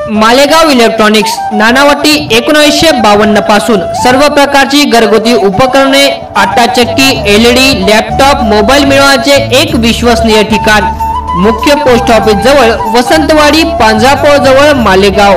Malegaon electronics Nanavati 1952 पासून सर्व प्रकारची घरगुती उपकरणे, आटा चक्की, LED, लॅपटॉप, मोबाईल मिळवण्याचे एक विश्वसनीय ठिकाण। मुख्य पोस्ट ऑफिस जवळ, वसंतवाडी, पांजरापोळ जवळ, मालेगाव।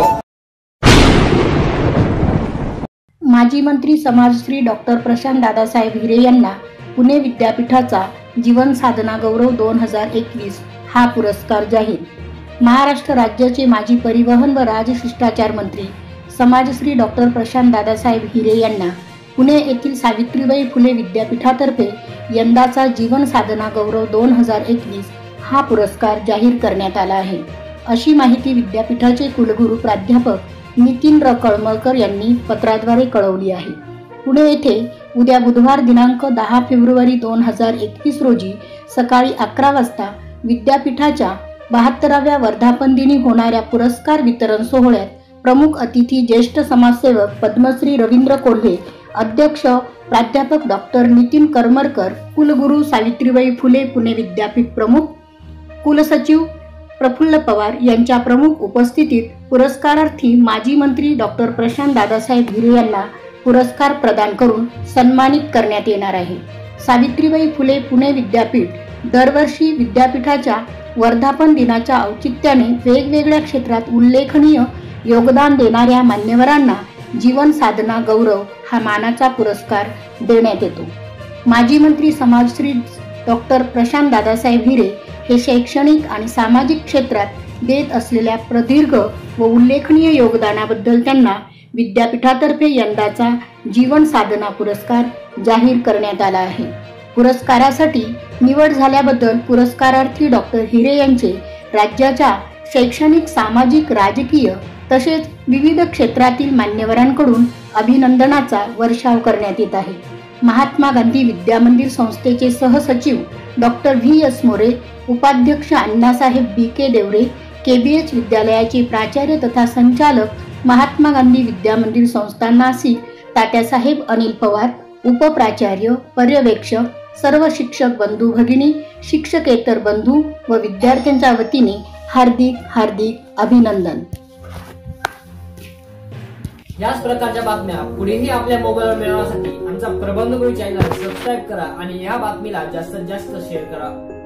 माजी मंत्री समाजश्री डॉक्टर प्रशांत दादासाहेब हिरे यांना पुणे विद्यापीठाचा जीवन साधना गौरव 2021 हा पुरस्कार जाहीर। महाराष्ट्र राज्याचे माजी परिवहन व राजशिष्टाचार मंत्री समाजश्री डॉक्टर प्रशांत दादासाहेब हिरे यांना पुणे येथील सावित्रीबाई फुले विद्यापीठातर्फे यंदाचा जीवन साधना गौरव 2021 हा पुरस्कार जाहीर करण्यात आला आहे, अशी माहिती विद्यापीठाचे कुलगुरू प्राध्यापक नितीन कळमळकर यांनी पत्राद्वारे कळवली आहे। पुणे येथे उद्या बुधवार दिनांक 10 फेब्रुवारी 2021 रोजी सकाळी 11 वाजता विद्यापीठाच्या 72व्या वर्धापन दिनी होणाऱ्या पुरस्कार वितरण सोहळ्यात प्रमुख अतिथी ज्येष्ठ समाजसेवक पद्मश्री रवींद्र कोल्हे, अध्यक्ष प्राध्यापक डॉक्टर नितीन करमरकर, कुलगुरू सावित्रीबाई फुले पुणे विद्यापीठ प्रमुख, कुलसचिव प्रफुल्ल पवार यांच्या प्रमुख उपस्थितीत पुरस्कारार्थी माजी मंत्री डॉक्टर प्रशांत दादासाहेब हिरे यांना पुरस्कार प्रदान करून सन्मानित करण्यात येणार आहे। सावित्रीबाई फुले पुणे विद्यापीठ दरवर्षी विद्यापीठाच्या वर्धापन दिनाच्या औचित्याने वेगवेगळ्या क्षेत्रात उल्लेखनीय योगदान देणाऱ्या मान्यवरांना जीवन साधना गौरव हा मानाचा पुरस्कार देण्यात येतो। माजी मंत्री समाजश्री डॉक्टर प्रशांत दादासाहेब हिरे हे शैक्षणिक आणि सामाजिक क्षेत्रात देत असलेल्या प्रदीर्घ व उल्लेखनीय योगदानाबद्दल त्यांना विद्यापीठातर्फे यंदाचा जीवन साधना पुरस्कार जाहीर करण्यात आला आहे। पुरस्कारासाठी निवड झाल्याबद्दल पुरस्कारार्थी डॉक्टर हिरे यांचे राज्याच्या शैक्षणिक, सामाजिक, राजकीय तसेच विविध क्षेत्रातील मान्यवरांकडून अभिनंदनाचा वर्षाव करण्यात येत आहे। महात्मा गांधी विद्यामंदिर संस्थेचे सहसचिव डॉक्टर VS मोरे, उपाध्यक्ष अण्णासाहेब BK देवरे, KBH विद्यालयाचे प्राचार्य तथा संचालक महात्मा गांधी विद्यामंदिर संस्था नाशिक तात्यासाहेब अनिल पवार, उपप्राचार्य, पर्यवेक्षक, सर्व शिक्षक बंधू भगिनी, शिक्षकेतर बंधू व विद्यार्थ्यांच्या वतीने हार्दिक हार्दिक अभिनंदन। याच प्रकारच्या बातम्या पुढेही आपल्या मोबाईलवर मिळवण्यासाठी आमचा प्रबंधगुरू चॅनल सबस्क्राईब करा आणि या बातमीला जास्तीत जास्त शेअर करा।